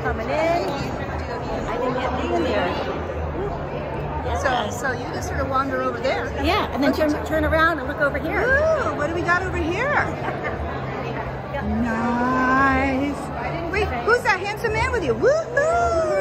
coming in. I can get through here. Yeah. So you can sort of wander over there. Yeah, and then turn around and look over here. Ooh, what do we got over here? Nice. Wait, who's that handsome man with you? Woohoo!